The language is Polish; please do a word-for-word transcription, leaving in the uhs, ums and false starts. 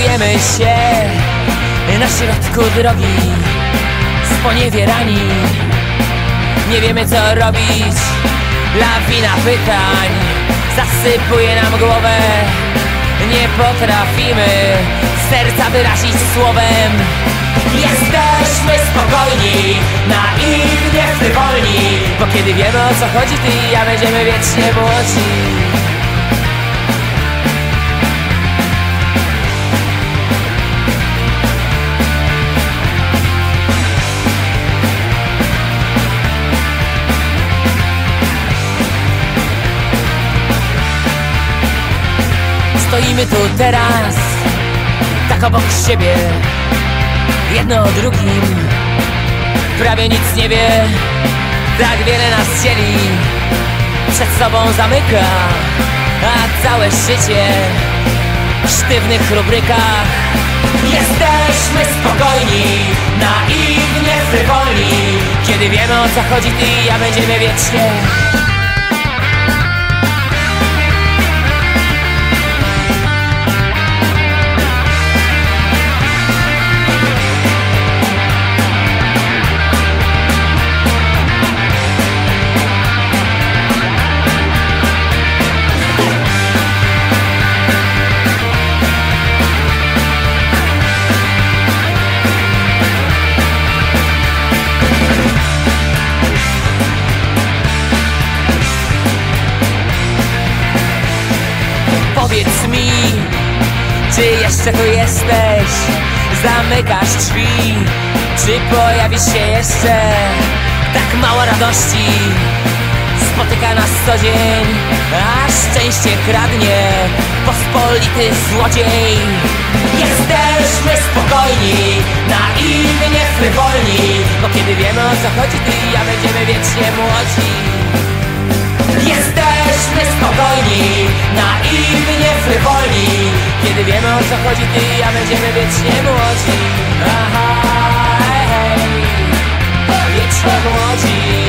Czujemy się na środku drogi, sponiewierani. Nie wiemy co robić, lawina pytań zasypuje nam głowę. Nie potrafimy serca wyrazić słowem. Jesteśmy spokojni, naiwnie frywolni, bo kiedy wiemy o co chodzi, ty i ja będziemy wiecznie młodzi. Stoimy tu teraz, tak obok siebie, jedno o drugim. Prawie nic nie wie, tak wiele nas dzieli, przed sobą zamyka, a całe życie w sztywnych rubrykach. Jesteśmy spokojni, naiwnie frywolni, kiedy wiemy o co chodzi, ty i ja będziemy wiecznie. Powiedz mi, czy jeszcze tu jesteś? Zamykasz drzwi, czy pojawi się jeszcze tak mało radości? Spotyka nas co dzień, a szczęście kradnie pospolity złodziej. Jesteśmy spokojni, naiwnie frywolni, bo kiedy wiemy o co chodzi, ty i ja będziemy wiecznie młodzi. Jesteśmy spokojni, naiwnie frywolni, kiedy wiemy o co chodzi, ty i ja będziemy wiecznie młodzi. Aha, hej, hej, wiecznie młodzi.